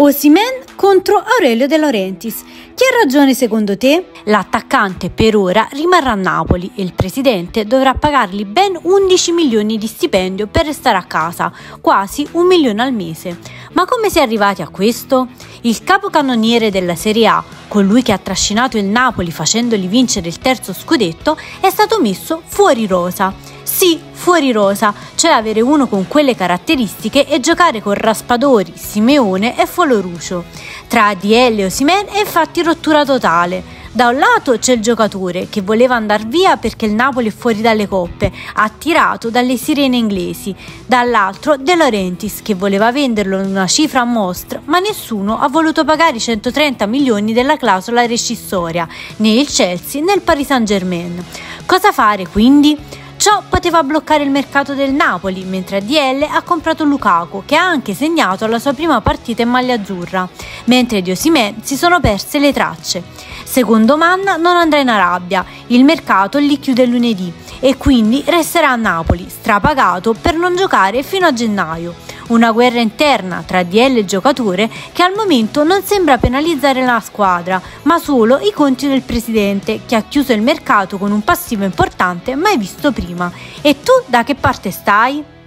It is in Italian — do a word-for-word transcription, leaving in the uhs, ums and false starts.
Osimhen contro Aurelio De Laurentiis. Chi ha ragione secondo te? L'attaccante per ora rimarrà a Napoli e il presidente dovrà pagargli ben undici milioni di stipendio per restare a casa, quasi un milione al mese. Ma come si è arrivati a questo? Il capocannoniere della Serie A, colui che ha trascinato il Napoli facendoli vincere il terzo scudetto, è stato messo fuori rosa. Sì, fuori rosa, cioè avere uno con quelle caratteristiche e giocare con Raspadori, Simeone e Folorucio. Tra A D L e Osimhen è infatti rottura totale. Da un lato c'è il giocatore che voleva andare via perché il Napoli è fuori dalle coppe, attirato dalle sirene inglesi. Dall'altro De Laurentiis che voleva venderlo in una cifra a mostra, ma nessuno ha voluto pagare i centotrenta milioni della clausola rescissoria, né il Chelsea né il Paris Saint-Germain. Cosa fare quindi? Ciò poteva bloccare il mercato del Napoli, mentre A D L ha comprato Lukaku, che ha anche segnato la sua prima partita in maglia azzurra, mentre di Osimhen si sono perse le tracce. Secondo Manna non andrà in Arabia, il mercato li chiude lunedì e quindi resterà a Napoli, strapagato per non giocare fino a gennaio. Una guerra interna tra A D L e il giocatore che al momento non sembra penalizzare la squadra, ma solo i conti del presidente, che ha chiuso il mercato con un passivo importante mai visto prima. E tu da che parte stai?